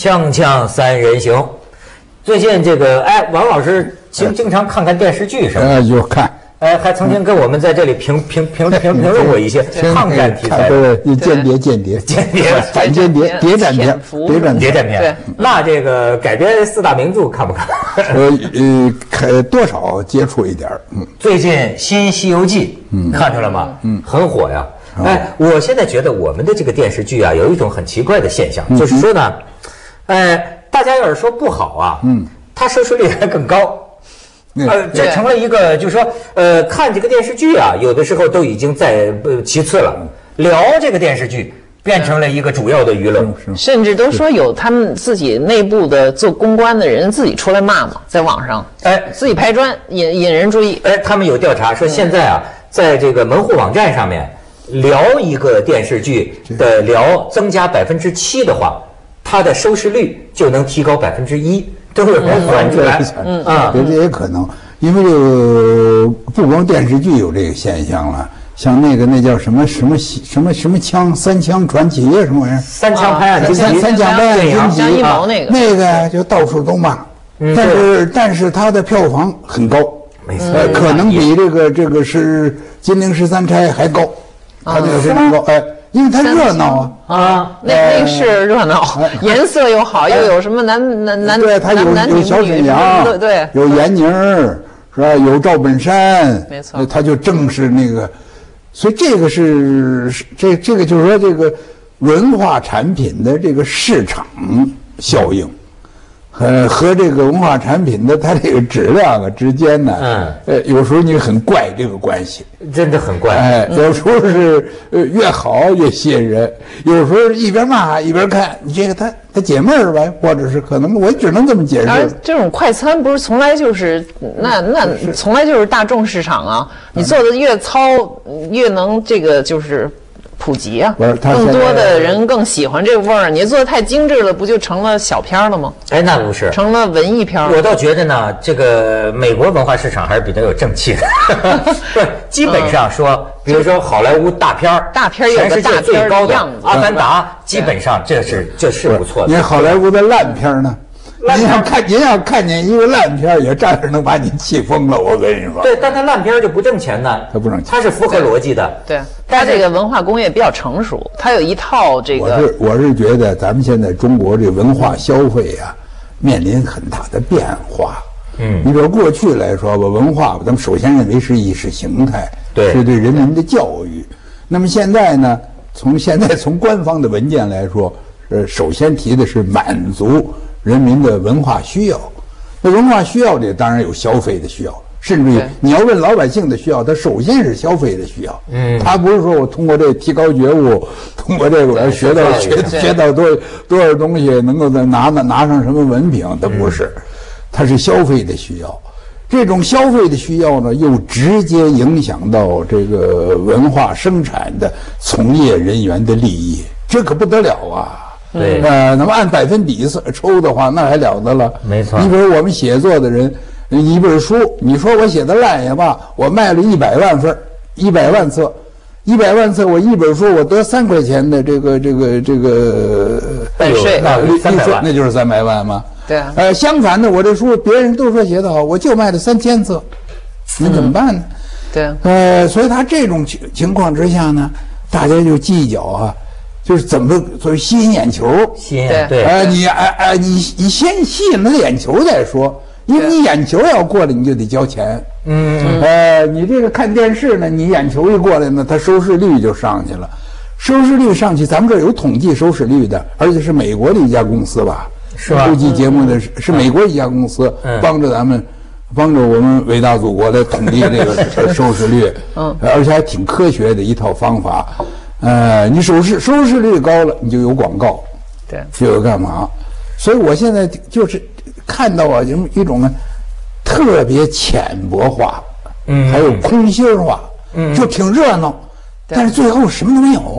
锵锵三人行。最近这个王老师经常看看电视剧是吧？ 就看。 还曾经跟我们在这里评论过一些抗战题材的间谍反间谍谍战片。 对，那这个改编四大名著看不看？ 多少接触一点。 最近新《西游记》看出来吗？很火呀。我现在觉得我们的这个电视剧啊，有一种很奇怪的现象，就是说呢，大家要是说不好啊，它收视率还更高。这成了一个，就是说，看这个电视剧啊，有的时候都已经在其次了，聊这个电视剧变成了一个主要的娱乐， 甚至都说有他们自己内部的做公关的人自己出来骂嘛，在网上，自己拍砖引人注意。 他们有调查说，现在啊，在这个门户网站上面聊一个电视剧的增加7%的话，它的收视率就能提高1%。都有人翻出来， 这也可能，因为这个不光电视剧有这个现象了，像那叫什么枪三枪传奇啊，什么玩意儿？ 三枪拍案惊奇， 三枪拍案惊奇一谋那个就到处都骂，但是它的票房很高， 没错， 可能比这个是金陵十三钗还高，它这个非常高，因为它热闹啊，那是热闹，颜色又好，又有什么男对，它有小沈阳， 对， 有闫妮儿，是吧？有赵本山， 没错， 它就正是那个，所以这个是这个就是说这个文化产品的这个市场效应。和这个文化产品的它这个质量之间呢，有时候你很怪这个关系， 真的很怪。 有时候是越好越吸引人，有时候一边骂一边看，你这个他解闷儿呗，或者是可能我只能这么解释。 而这种快餐不是从来就是那从来就是大众市场啊，你做的越糙越能这个就是普及啊，更多的人更喜欢这个味儿。你做的太精致了，不就成了小片了吗？ 那不是， 成了文艺片。 我倒觉得呢，这个美国文化市场还是比较有正气的。不是，基本上说，比如说好莱坞大片有个大片最高的样子， 《阿凡达》，基本上这是不错的。 你看好莱坞的烂片呢？您要看见一个烂片，也照样能把你气疯了。我跟你说， 对，但它烂片就不挣钱呢， 它不挣钱， 它是符合逻辑的。 对，它这个文化工业比较成熟，它有一套这个。 我是觉得咱们现在中国这文化消费啊，面临很大的变化。你比如过去来说吧，文化咱们首先认为是意识形态， 对， 是对人民的教育。那么现在呢，从官方的文件来说，首先提的是满足人民的文化需要。那文化需要里当然有消费的需要，甚至于你要问老百姓的需要，它首先是消费的需要。他不是说我通过这提高觉悟，通过这个我学到多少东西，能够再拿上什么文凭，它不是，它是消费的需要。这种消费的需要呢，又直接影响到这个文化生产的从业人员的利益，这可不得了啊！ 对， 那么按百分比抽的话，那还了得了。 没错。 你比如我们写作的人，一本书，你说我写的烂也罢，我卖了100万份，100万册，100万册，我一本书我得3块钱的这个版税， 那就是300万嘛。 对啊。 相反的，我这书别人都说写得好，我就卖了3000册，那怎么办呢？ 对。 所以他这种情况之下呢，大家就计较啊。就是怎么所谓吸引眼球， 对， 你先吸引了眼球再说，因为你眼球要过来，你就得交钱。你这个看电视呢，你眼球一过来呢，它收视率就上去了。收视率上去，咱们这儿有统计收视率的，而且是美国的一家公司吧？ 是吧？ 收集节目的是美国一家公司，帮着我们伟大祖国的统计这个收视率。而且还挺科学的一套方法。你收视率高了，你就有广告， 对， 就有干嘛？所以我现在就是看到啊，一种特别浅薄化，还有空心化，就挺热闹，但是最后什么都没有。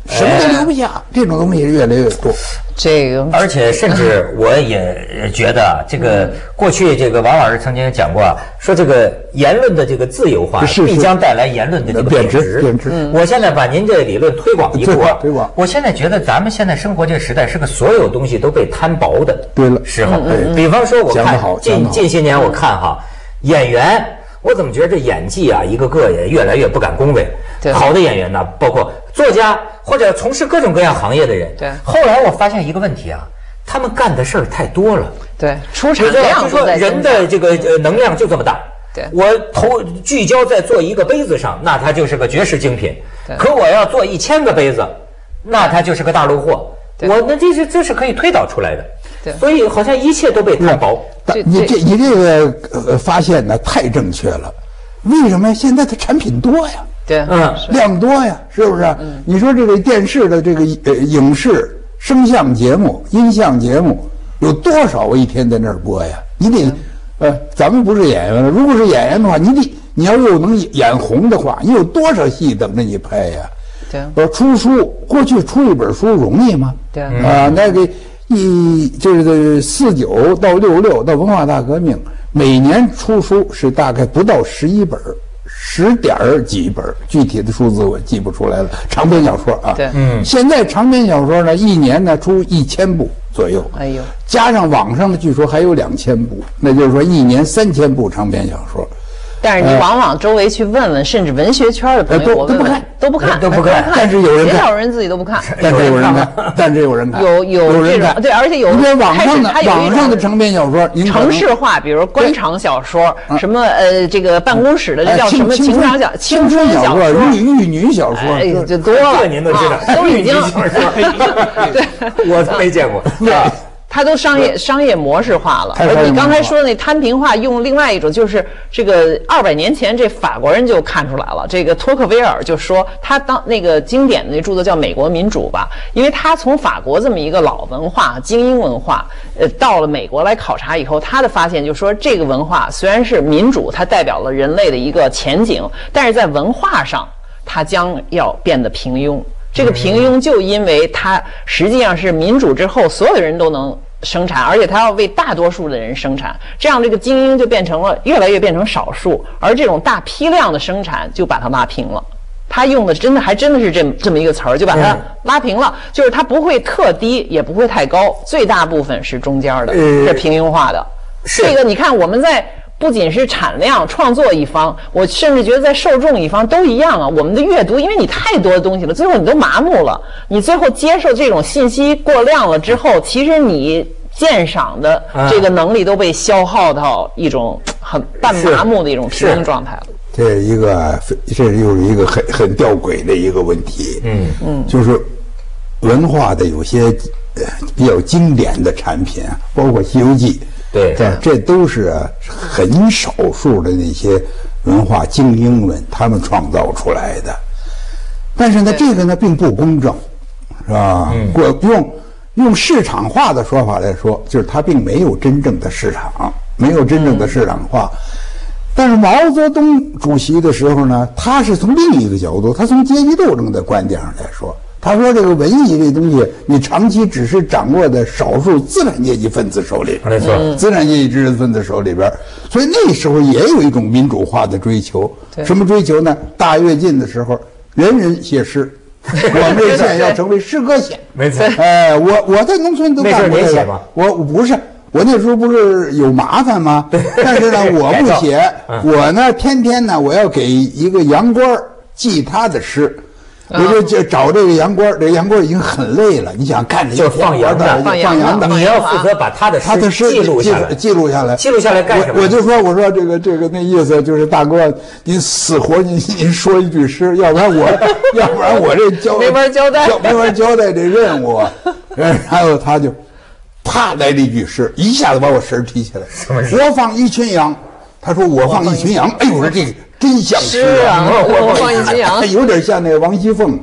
什么都留不下，这种东西越来越多。 这个， 而且甚至我也觉得，这个过去这个王老师曾经讲过，说这个言论的这个自由化必将带来言论的这个贬值。我现在把您这理论推广一步啊，我现在觉得咱们现在生活这个时代是个所有东西都被摊薄的时候。比方说，我看近些年我看哈演员。我怎么觉得这演技啊，一个个也越来越不敢恭维。好的演员呢，包括作家或者从事各种各样行业的人。 对。 后来我发现一个问题啊，他们干的事儿太多了。 对，出产量就说人的这个能量就这么大。 对。 我聚焦在做一个杯子上，那它就是个绝世精品。 对。 可我要做1000个杯子，那它就是个大陆货。那这是可以推导出来的。 对。 所以好像一切都被摊薄。 你这个发现呢太正确了，为什么现在的产品多呀？ 对， 量多呀，是不是？你说这个电视的这个影视、声像节目、音像节目有多少一天在那儿播呀？你得，咱们不是演员了，如果是演员的话，你要又能演红的话，你有多少戏等着你拍呀？ 对， 出书，过去出一本书容易吗？ 对啊，那个。就是49到66到文化大革命，每年出书是大概不到11本，10点几本，具体的数字我记不出来了。长篇小说啊， 对， 现在长篇小说呢，一年呢出1000部左右， 哎呦， 加上网上的据说还有2000部，那就是说一年3000部长篇小说。 但是你往往周围去问问，甚至文学圈的朋友，我问问都不看。 但是有人看， 写小人自己都不看。 但是有人看，有人看。 有这种对，而且有。 你说网上的长篇小说， 城市化，比如官场小说，什么这个办公室的这叫什么青春小说、 玉女小说， 就多了。 您都知道， 都已经对，我都没见过。 它都商业模式化了。你刚才说那摊平化，用另外一种，就是这个200年前，这法国人就看出来了。这个托克维尔就说，他当那个经典的那著作叫《美国民主》吧，因为他从法国这么一个老文化、精英文化，到了美国来考察以后，他的发现就是说，这个文化虽然是民主，它代表了人类的一个前景，但是在文化上，它将要变得平庸。这个平庸就因为它实际上是民主之后，所有的人都能生产，而且它要为大多数的人生产，这样这个精英就越来越变成少数，而这种大批量的生产就把它拉平了。他用的还真的是这么一个词儿，就把它拉平了，就是它不会特低，也不会太高，最大部分是中间的，是平庸化的。这个你看我们在。不仅是产量创作一方，我甚至觉得在受众一方都一样啊。我们的阅读，因为你太多的东西了，最后你都麻木了。你最后接受这种信息过量了之后，其实你鉴赏的这个能力都被消耗到一种很半麻木的一种平庸状态了。 这又是一个很吊诡的一个问题。就是文化的有些比较经典的产品，包括《西游记》。 对， 这都是很少数的那些文化精英们他们创造出来的，但是呢，这个呢并不公正，是吧？用市场化的说法来说，就是它并没有真正的市场，没有真正的市场化。但是毛泽东主席的时候呢，他是从另一个角度，他从阶级斗争的观点上来说。他说：“这个文艺这东西，你长期只是掌握在少数资产阶级分子手里， 没错， 资产阶级知识分子手里边，所以那时候也有一种民主化的追求。什么追求呢？大跃进的时候，人人写诗，我们这县要成为诗歌县。 没错， 我在农村都干过这个。我不是，我那时候不是有麻烦吗？但是呢，我不写，我呢天天呢，我要给一个洋官记他的诗。”我就找这个洋官，这个洋官已经很累了。你想看这就放羊的，你要负责把他的诗记录下来干什么？ 我就说，我说这个那意思就是，大哥，您死活您说一句诗，要不然我这没法交代这任务。然后他就啪来了一句诗，一下子把我神提起来。我放一群羊，他说我放一群羊，哎呦，我说这个。真像诗啊！我放一群羊， 有点像那个王熙凤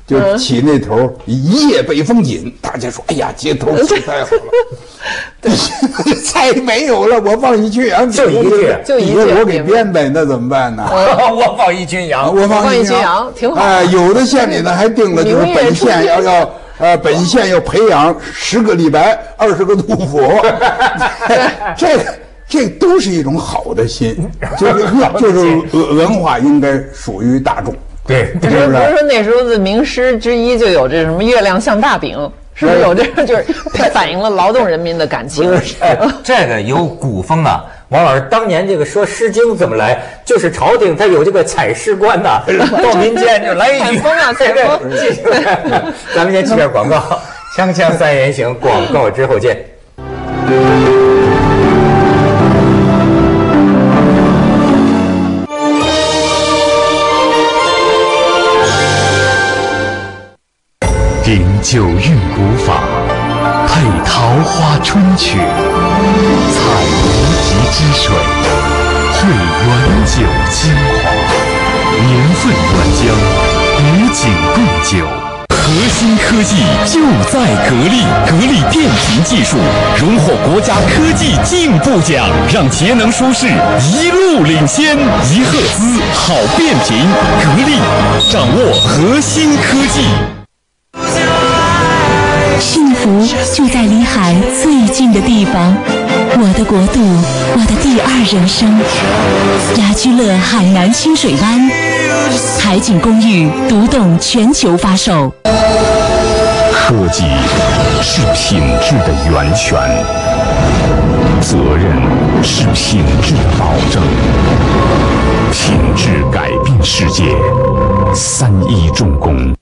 就起那头一夜北风紧，大家说哎呀街头起太好了，再没有了，我放一群羊， 就一句， 我给编呗，那怎么办呢？ 我放一群羊， 我放一群羊，挺好。 有的县里呢还定了，就是本县本县要培养10个李白，20个杜甫，这都是一种好的心，就是文化应该属于大众。 对， 不是说那时候的名诗之一就有这什么月亮像大饼，是不是有这个？就是反映了劳动人民的感情。 这个有古风啊。王老师当年这个说《诗经》怎么来，就是朝廷他有这个采诗官呐，到民间就来一句。 采风啊，采风。 咱们先去点广告，锵锵三人行，广告之后见。 灵鹫韵古法，配桃花春曲，采无极之水，汇原酒精华，年份原浆，与景共酒。核心科技就在格力，格力变频技术荣获国家科技进步奖，让节能舒适一路领先。1赫兹好变频，格力掌握核心科技。 幸福就在离海最近的地方，我的国度，我的第2人生。雅居乐海南清水湾海景公寓独栋全球发售。 科技是品质的源泉，责任是品质的保证，品质改变世界，31重工。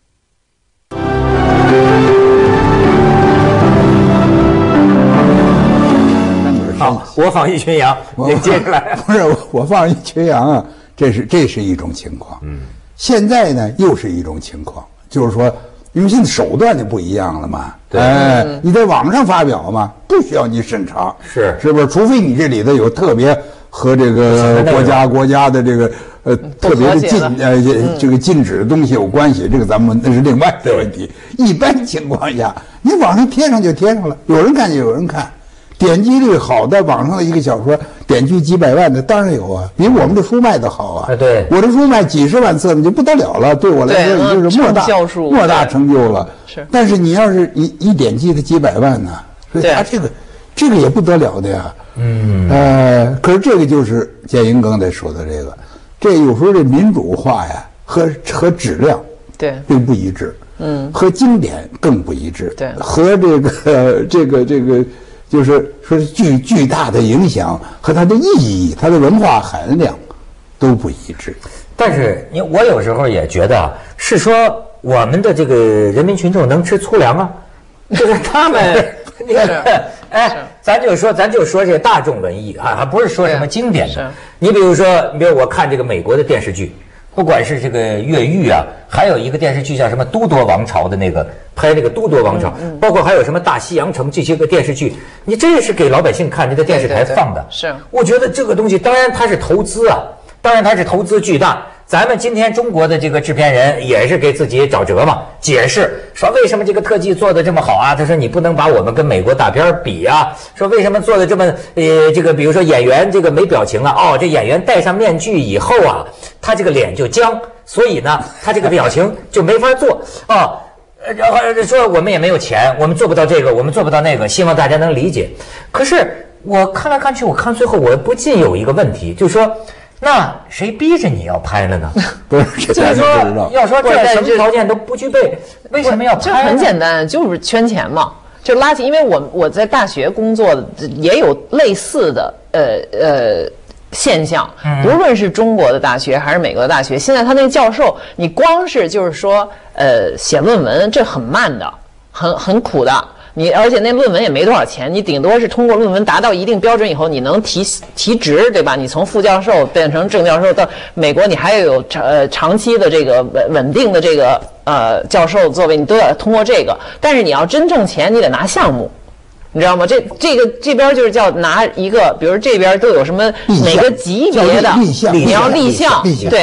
好，我放一群羊，你接着来。 不是我放一群羊啊，这是一种情况。现在呢又是一种情况，就是说，因为现在手段就不一样了嘛。你在网上发表嘛，不需要你审查，是不是？除非你这里头有特别和这个国家的这个特别的这个禁止的东西有关系，这个咱们那是另外的问题。一般情况下，你网上贴上就贴上了，有人看就有人看。点击率好的网上的一个小说，点击几百万的当然有啊，比我们的书卖的好啊。 对， 我的书卖几10万册那就不得了了，对我来说也就是莫大成就了。 是， 但是你要是一点击的几百万呢，所以他这个也不得了的呀。可是这个就是建英刚才说的这有时候这民主化呀和质量并不一致，和经典更不一致，和这个。就是说巨大的影响和它的意义、它的文化含量都不一致。 但是我有时候也觉得是说我们的这个人民群众能吃粗粮啊，就是他们那个咱就说这个大众文艺啊，还不是说什么经典的。你比如我看这个美国的电视剧。不管是这个越狱啊，还有一个电视剧叫什么《都铎王朝》的那个，拍那个都铎王朝，包括还有什么大西洋城这些个电视剧，你这是给老百姓看，这个电视台放的。 是， 我觉得这个东西当然它是投资啊，当然它是投资巨大。咱们今天中国的这个制片人也是给自己找辙嘛，解释说为什么这个特技做得这么好啊？他说你不能把我们跟美国大片比啊。说为什么做的这么这个比如说演员这个没表情啊？这演员戴上面具以后啊，他这个脸就僵，所以呢，他这个表情就没法做啊。然后说我们也没有钱，我们做不到这个，我们做不到那个，希望大家能理解。可是我看来看去，我看最后我不禁有一个问题，就是说。那谁逼着你要拍了呢？ 不是， 就是说，要说这什么条件都不具备，为什么要拍？ 这很简单，就是圈钱嘛，就拉起。因为我在大学工作的也有类似的现象，无论是中国的大学还是美国的大学，现在他那个教授，你光是就是说写论文，这很慢的，很苦的。而且那论文也没多少钱，你顶多是通过论文达到一定标准以后，你能提职，对吧？你从副教授变成正教授，到美国你还要有长期的这个稳定的这个教授座位，你都要通过这个。但是你要真挣钱，你得拿项目，你知道吗？这边就是叫拿一个，比如这边都有什么哪个级别的，你要立项，对。比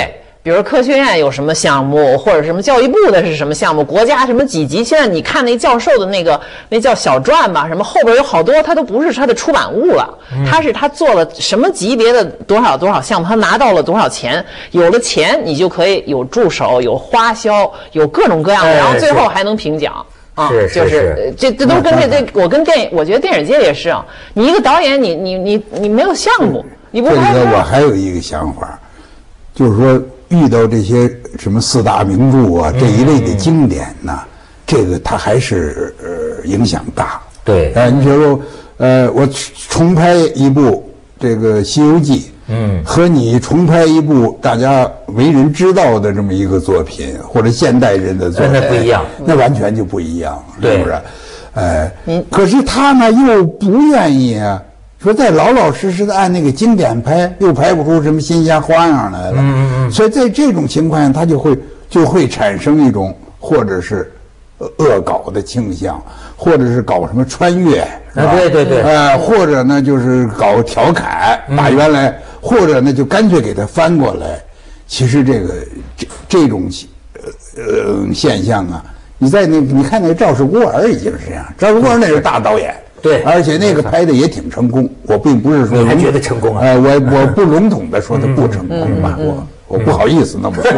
比如科学院有什么项目，或者什么教育部的是什么项目，国家什么几级。现在你看那教授的那叫小传吧，什么后边有好多，他都不是他的出版物了，他做了什么级别的多少多少项目，他拿到了多少钱，有了钱你就可以有助手，有花销，有各种各样的，然后最后还能评奖。就是这都跟我觉得电影界也是啊。你一个导演，你没有项目，你不拍。 我还有一个想法，就是说遇到这些什么4大名著啊这一类的经典呢，这个它还是影响大。 对， 你比如说我重拍一部这个《西游记》。和你重拍一部大家为人知道的这么一个作品，或者现代人的作品， 那不一样， 那完全就不一样， 是不是？可是他呢又不愿意啊，说再老老实实的按那个经典拍，又拍不出什么新鲜花样来了。所以在这种情况下，他就会产生一种或者是恶搞的倾向，或者是搞什么穿越， 对， 或者呢就是搞调侃，把原来。或者呢，就干脆给它翻过来。其实这种现象啊，你看那个赵氏孤儿已经是这样，赵氏孤儿那是大导演， 对， 而且那个拍的也挺成功。我并不是说你还觉得成功啊？ 我不笼统的说它不成功吧，我不好意思那么说。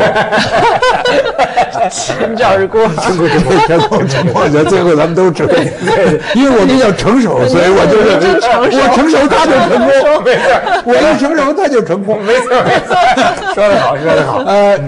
赵氏孤儿成功，最后咱们都成功，因为我比较成熟，所以我就是我成熟他就成功， 没错， 我一成熟他就成功， 没错，说得好，说得好。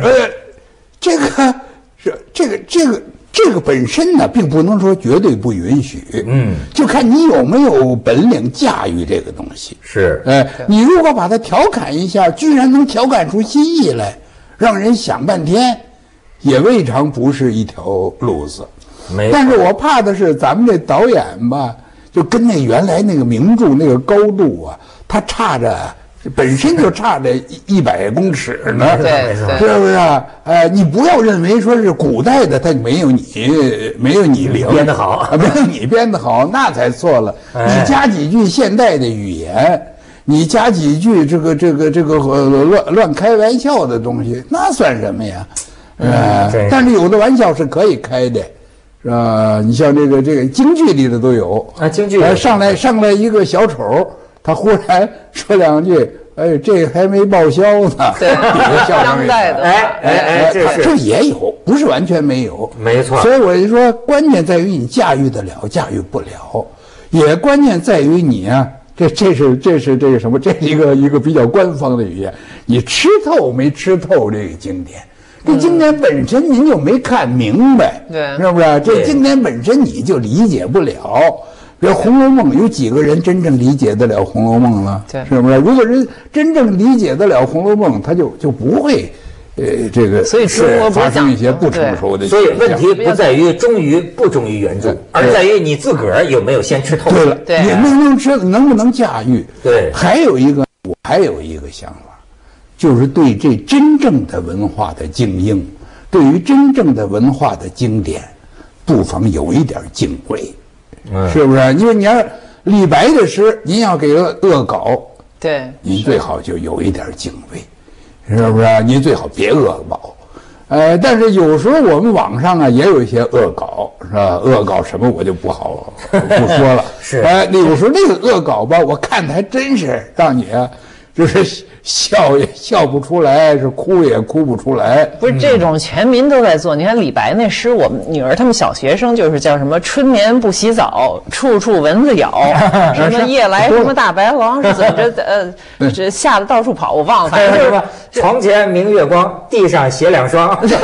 这个本身呢，并不能说绝对不允许，就看你有没有本领驾驭这个东西。 是， 你如果把它调侃一下，居然能调侃出新意来，让人想半天，也未尝不是一条路子。但是我怕的是咱们这导演吧，就跟那原来那个名著那个高度啊，它本身就差着100公尺呢， 对， 是不是啊？你不要认为说是古代的，它没有你灵编得好， 没有你编得好，那才错了。你加几句现代的语言，你加几句这个乱开玩笑的东西，那算什么呀？但是有的玩笑是可以开的，是吧？你像这个京剧里的都有啊，京剧上来一个小丑。他忽然说2句，这还没报销呢。 对，当代的， 这也有，不是完全没有， 没错。 所以我就说，关键在于你驾驭得了，驾驭不了，也关键在于你啊，这是这个什么？这是一个比较官方的语言，你吃透没吃透这个经典？这经典本身您就没看明白， 对， 是不是？这经典本身你就理解不了。比如《红楼梦》，有几个人真正理解得了《红楼梦》了？ 对， 是不是？如果人真正理解得了《红楼梦》，他就不会，这个所以是发生一些不成熟的。 所以问题不在于忠于不忠于原著，而在于你自个儿有没有先吃透。 对了，你能不能驾驭？ 对， 还有一个想法，就是对这真正的文化的精英，对于真正的文化的经典，不妨有一点敬畏。是不是？因为你要李白的诗，您要给恶搞， 对， 您最好就有一点敬畏，是不是？您最好别恶搞。但是有时候我们网上啊也有一些恶搞，是吧？恶搞什么我就不说了。 是， 有时候那个恶搞吧，我看的还真是让你啊，就是笑也笑不出来，是哭也哭不出来。 不是这种全民都在做。你看李白那诗，我们女儿他们小学生就是叫什么“春眠不洗澡，处处蚊子咬”，什么夜来什么大白狼，是怎么着？这吓得到处跑，我忘了。反正就是床前明月光，地上鞋2双。 这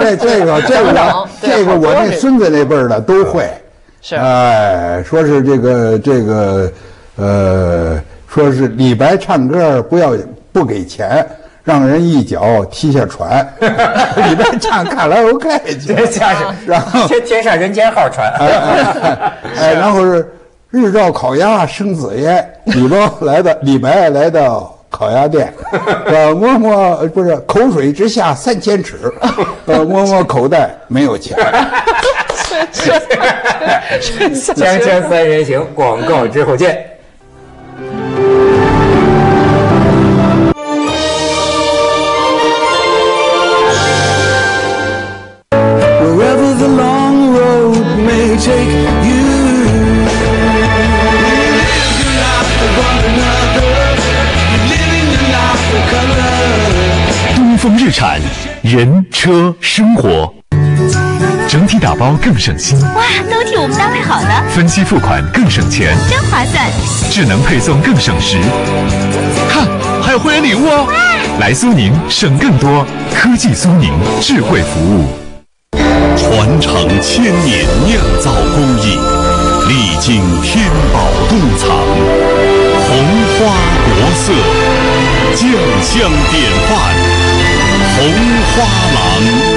个我那孙子那辈儿的都会。 是。 说是说是李白唱歌不给钱，让人一脚踢下船。李白唱卡拉 OK 去，然后天上人间号传。 然后是日照烤鸭生紫烟，李白来到烤鸭店，口水直下3000尺，摸摸口袋没有钱。 锵锵三人行，广告之后见。 丰日产，人车生活。整体打包更省心， 哇，都替我们单位好了。 分期付款更省钱， 真划算。 智能配送更省时，看还有会员礼物哦。来苏宁省更多，科技苏宁，智慧服务。 传承千年酿造工艺，历经天宝洞藏，红花国色，酱香典范，红花郎。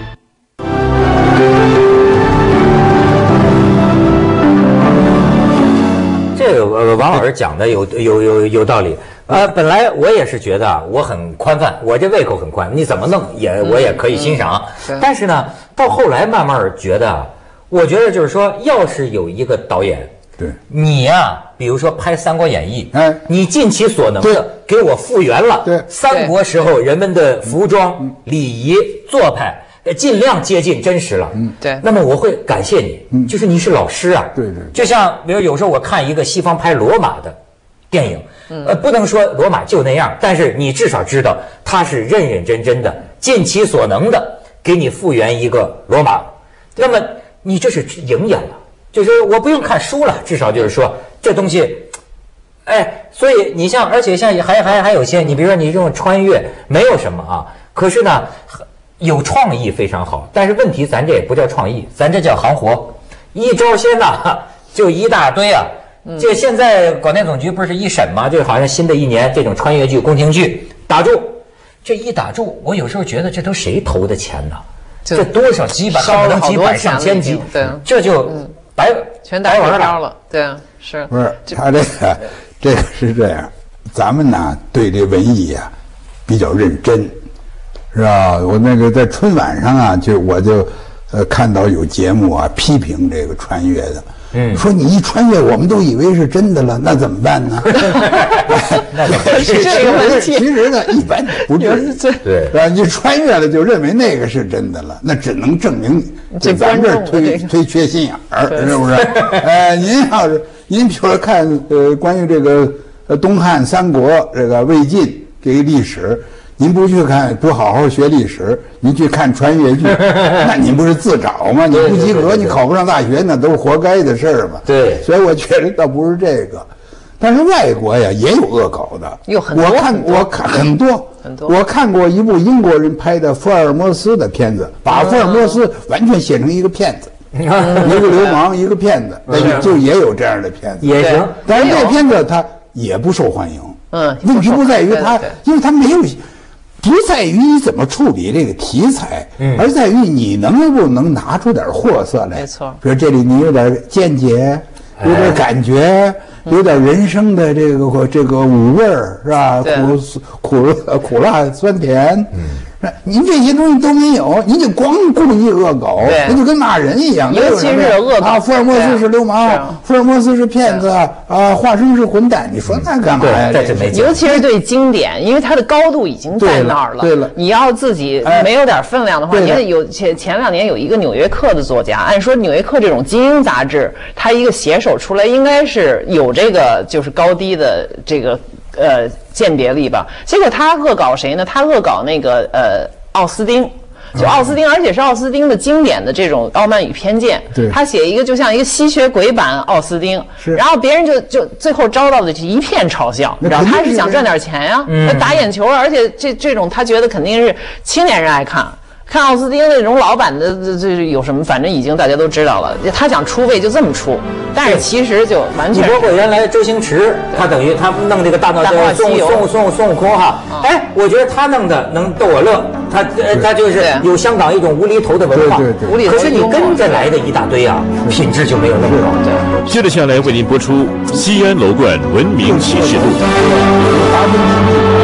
这个王老师讲的有道理。本来我也是觉得我很宽泛，我这胃口很宽，你怎么弄我也可以欣赏。但是呢，到后来慢慢觉得，我觉得就是说，要是有一个导演， 对你呀，比如说拍《三国演义》，你尽其所能对的给我复原了对三国时候人们的服装、礼仪、做派。尽量接近真实了， 对。 那么我会感谢你，就是你是老师啊， 对。 就像比如有时候我看一个西方拍罗马的电影，不能说罗马就那样，但是你至少知道他是认认真真的，尽其所能的给你复原一个罗马，那么你这是赢演了，就是我不用看书了，至少就是说这东西，所以你像，而且像还有些，你比如说你这种穿越没有什么啊，可是呢。有创意非常好，但是问题咱这也不叫创意，咱这叫行活，一招鲜呐，就一大堆啊。这现在广电总局不是一审吗？就好像新的一年这种穿越剧、宫廷剧打住，这一打住，我有时候觉得这都谁投的钱呢？这多少几百、 烧了好几百上千集， 对， 这就全打水漂了。对啊，是不是他这个是这样，咱们呢对这文艺啊比较认真。是吧？我那个在春晚上啊，我就看到有节目啊批评这个穿越的，说你一穿越，我们都以为是真的了，那怎么办呢？ 是这个问题。 其实呢，一般不是对， 是吧？你穿越了就认为那个是真的了，那只能证明这咱这儿忒缺心眼儿，是不是？您要是您比如说看关于这个东汉、三国这个魏晋这个历史。您不去看，不好好学历史，您去看穿越剧，那您不是自找吗？你不及格，你考不上大学，那都是活该的事儿嘛。 对， 所以我觉得倒不是这个，但是外国呀也有恶搞的， 有很多。 我看很多，我看过一部英国人拍的福尔摩斯的片子，把福尔摩斯完全写成一个骗子，一个流氓，一个骗子，就也有这样的片子， 也行。 但是这片子它也不受欢迎。问题不在于它，因为它没有。不在于你怎么处理这个题材，而在于你能不能拿出点货色来。 没错， 比如这里你有点见解，有点感觉，有点人生的这个五味儿，是吧？苦辣酸甜。您这些东西都没有，您就光故意恶搞，那就跟骂人一样。 尤其是恶搞， 福尔摩斯是流氓，福尔摩斯是骗子华生是混蛋，你说那干嘛呀？ 这没劲。 尤其是对经典，因为它的高度已经在那儿了。 对了， 你要自己没有点分量的话，你看前2年有一个《纽约客》的作家，按说《纽约客》这种精英杂志，他一个写手出来应该是有这个就是高低的这个。鉴别力吧，结果他恶搞谁呢？他恶搞那个奥斯汀，就奥斯汀，而且是奥斯汀的经典的这种《傲慢与偏见》。 对， 他写一个就像一个吸血鬼版奥斯汀，然后别人就最后遭到的是一片嘲笑，你知道他是想赚点钱呀，打眼球，而且这种他觉得肯定是青年人爱看。看奥斯汀那种老版的，这有什么？反正已经大家都知道了。他想出位就这么出，但是其实就完全。 你包括原来周星驰，他等于他弄这个大闹孙悟空哈，我觉得他弄的能逗我乐，他就是有香港一种无厘头的文化。 对。 可是你跟着来的一大堆啊，品质就没有那么高。 接着下来为您播出西安楼冠文明启示录。